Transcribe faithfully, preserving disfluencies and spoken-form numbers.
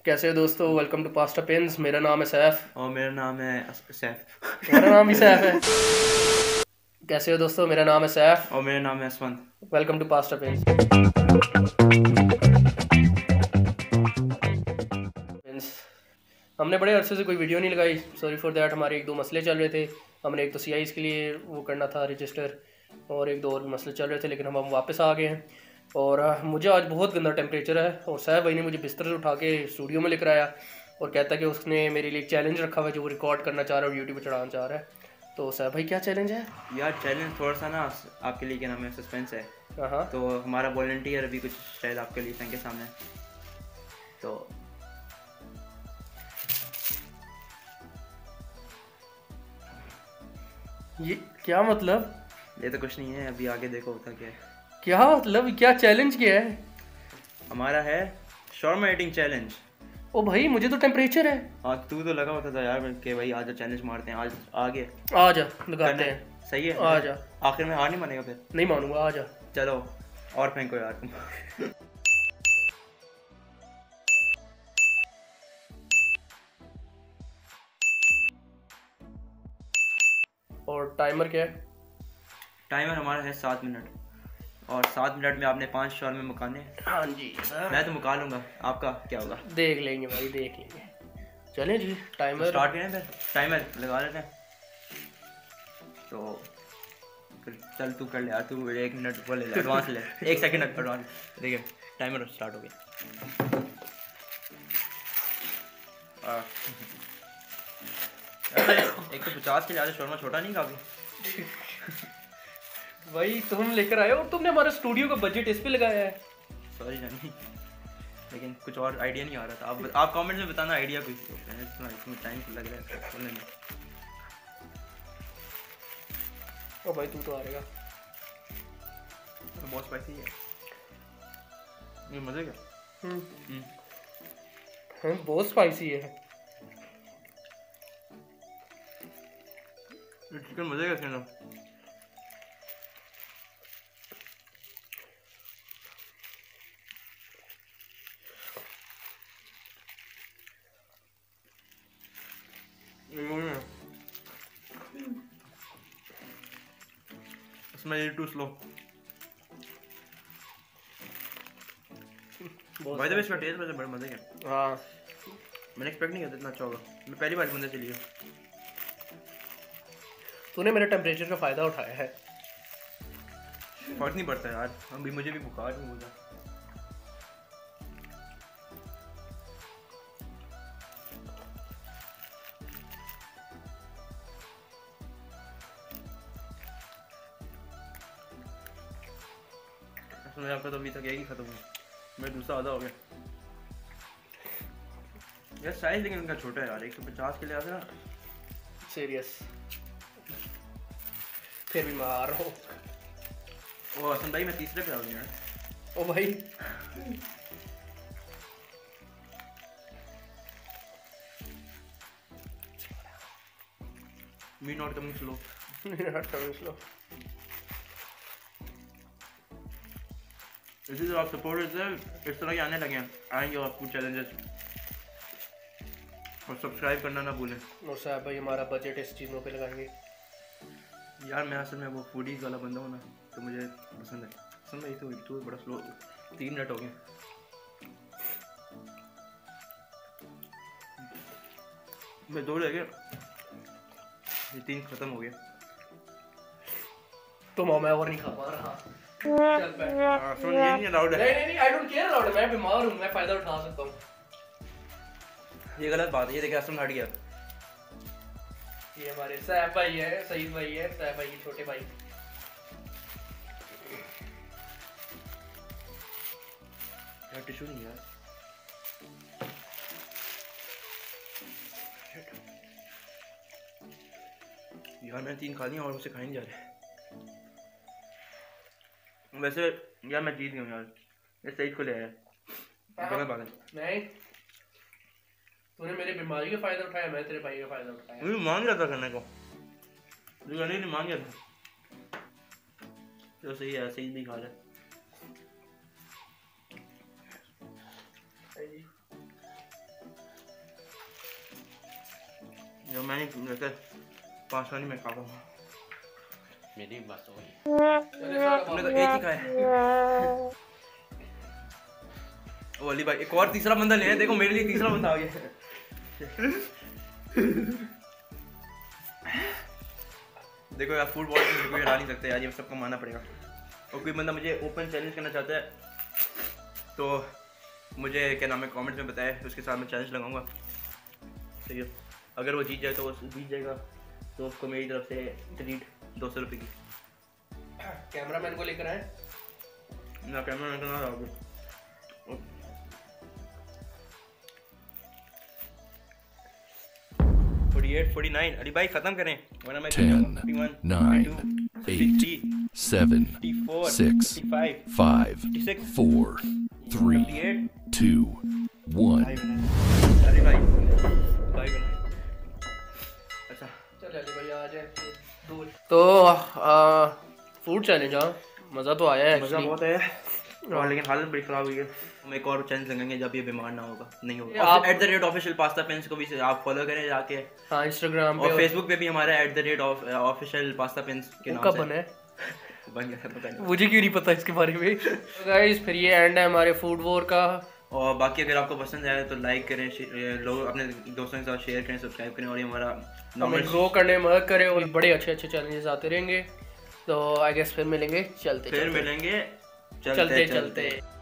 कैसे हो दोस्तों, वेलकम टू पास्ता पेन्स। मेरा नाम है सैफ और मेरा नाम है सैफ। मेरा नाम भी सैफ है। कैसे हो दोस्तों, मेरा नाम है सैफ और मेरा नाम है Asmant. Welcome to pasta pens. हमने बड़े अरसे से कोई वीडियो नहीं लगाई, सॉरी फॉर दैट। हमारे एक दो मसले चल रहे थे। हमने एक तो सी आई इसके लिए वो करना था रजिस्टर, और एक दो और मसले चल रहे थे, लेकिन हम हम वापस आ गए हैं। और आ, मुझे आज बहुत गंदा टेम्परेचर है, और साहब भाई ने मुझे बिस्तर से उठा के स्टूडियो में लेकर आया और कहता कि उसने मेरे लिए एक चैलेंज रखा हुआ है जो वो रिकॉर्ड करना चाह रहा है और यूट्यूब पर चढ़ाना चाह रहा है। तो साहब भाई क्या चैलेंज है? यार चैलेंज थोड़ा सा ना आपके लिए, क्या नाम है, सस्पेंस है। हाँ, तो हमारा वॉलंटियर अभी कुछ शायद आपके लिए फैन के सामने, तो ये क्या मतलब? ये तो कुछ नहीं है, अभी आगे देखो होता क्या है। क्या मतलब, क्या चैलेंज क्या है? हमारा है शॉर्मा ईटिंग चैलेंज। ओ भाई, मुझे तो टेम्परेचर है। आज तू तो लगा होता था यार कि भाई आज चैलेंज मारते हैं, आज आगे आ जा लगाते हैं। सही है, आ जा। आखिर में हार नहीं मानेगा फिर? नहीं मानूंगा, आ जा। चलो और फेंको यार तुम। और टाइमर क्या है? टाइमर हमारा है सात मिनट, और सात मिनट में आपने पांच शॉर्मे मुकाने। हाँ जी सर। मैं तो मुका लूंगा, आपका क्या होगा? देख लेंगे भाई, देख लेंगे। चलें जी, टाइमर स्टार्ट करें फिर, टाइमर लगा लेते हैं। तो फिर चल तू कर ले यार, तू एक मिनट वो ले ले, एडवांस ले, एक सेकंड एडवांस। देखिए टाइमर स्टार्ट हो गया। आ, एक तो पचास के ज़्यादा शोरमा छोटा नहीं काफी। भाई तुम लेकर आए और तुमने हमारे स्टूडियो का बजट इस पे लगाया है। सॉरी जानी, लेकिन कुछ और आइडिया नहीं आ रहा था। आप आप कमेंट में बताना आइडिया कोई, इसमें टाइम लग रहा है बोलने में। ओ भाई तू तो हारेगा। तो बहुत स्पाइसी है ये, मजे का। हम्म हाँ, बहुत स्पाइसी है। चिकन मजे का खाना। इसमें टू स्लो। भाई तो इसका टेस्ट वैसे बड़ा मजे का। हाँ, मैंने एक्सपेक्ट नहीं किया इतना अच्छा होगा। मैं पहली बार बंदे चली हूँ। तूने मेरे टेम्परेचर का फायदा उठाया है। फर्क नहीं पड़ता यार, अभी मुझे भी बुखार नहीं होगा। इसमें आपका तो अभी तक एक ही खत्म हुआ, मैं दूसरा आधा हो गया यार। साइज लेकिन उनका छोटा है यार, एक सौ पचास के लिए आता ना। सीरियस, फिर भी मार रहा हूँ। ओ हसन भाई मैं तीसरे पे आ गया यार। ओ भाई me not coming slow. Not coming slow. इसी तरह आप सपोर्ट करते इस तरह के आने लगे हैं, आएंगे आपको चैलेंजेस। और सब्सक्राइब करना ना भूलें। और साहब भाई हमारा बजट इस चीज़ों पे लगाएंगे। यार मैं असल में वो फूडीज वाला बंदा हूँ ना, तो मुझे पसंद है। पसंद है तो तो बड़ा स्लो, तीन मिनट हो गए। मैं दो रह गए, ये तीन खत्म हो गया। तो मैं और नहीं खा पा रहा। चल बैठ। सुन, ये नहीं अलाउड है। नहीं नहीं नहीं, आई डोंट केयर अलाउड। मैं बीमार हूँ, मैं फायदा उठा सकता हूँ। ये गलत बात है। ये देखिए असम हट गया। ये हमारे सैफ भाई है, सईद भाई है, सैफ भाई के छोटे भाई। यार टिश्यू नहीं यार। यार मैंने तीन खा लिया और उसे खाए नहीं जा रहे। वैसे यार मैं जीत गया हूँ यार, ये सईद को ले आया। गलत बात है। नहीं, तूने मेरी बीमारी का फायदा उठाया, मैं तेरे भाई का फायदा उठाया। मुझे मांग रहा था करने को, लेकिन नहीं मांग गया था। तो सही है, सही भी खा रहा है। जो मैं नहीं लेकर पाँच नहीं मैं खाता हूँ। मेरी बात हो गई। तुमने तो एक ही खाया है। ओ अली भाई एक और तीसरा बंदा ले आए, देखो मेरे लिए तीसरा बंदा आ गया। देखो यार फूड बॉल में कोई हरा नहीं सकते यार, ये सबको मानना पड़ेगा। और कोई बंदा मुझे ओपन चैलेंज करना चाहता है तो मुझे क्या नाम है कमेंट में बताए, उसके साथ मैं चैलेंज लगाऊंगा। ठीक है, अगर वो जीत जाए तो वो जीत जाएगा, तो उसको मेरी तरफ से ट्रीट दो सौ रुपये की। कैमरा मैन को लेकर आए ना, कैमरा मैन को ना लाओगे। अड़तालीस, उनचास अली भाई खत्म करें वरना मैं ten, nine, eight, seven, six, five, four, three, two, one. Ali भाई भाई बना। अच्छा चल अली भाई आ जाए दूर। तो फूड चैलेंज, हाँ मज़ा तो आया है, मज़ा बहुत आया और लेकिन हालत बड़ी ख़राब हुई है। हम एक और चैलेंज लगाएंगे जब ये बीमार ना होगा, नहीं होगा। आप at the rate official pasta pens को भी आप फॉलो करें जाके। हाँ इंस्टाग्राम पे और फेसबुक पे भी हमारा at the rate official pasta pens के नाम से कब बना है बन गया था, मुझे क्यों नहीं पता इसके बारे में। तो गाइस फिर ये एंड है हमारे फूड वॉर का। और बाकी अगर आपको पसंद आए तो लाइक करें, लोग अपने दोस्तों के साथ शेयर करें, सब्सक्राइब करें और ये हमारा हमें ग्रो करने में मदद करें और बड़े अच्छे अच्छे चैलेंजेस आते रहेंगे। तो आई गेस फिर मिलेंगे चलते फिर मिलेंगे चलते चलते, चलते।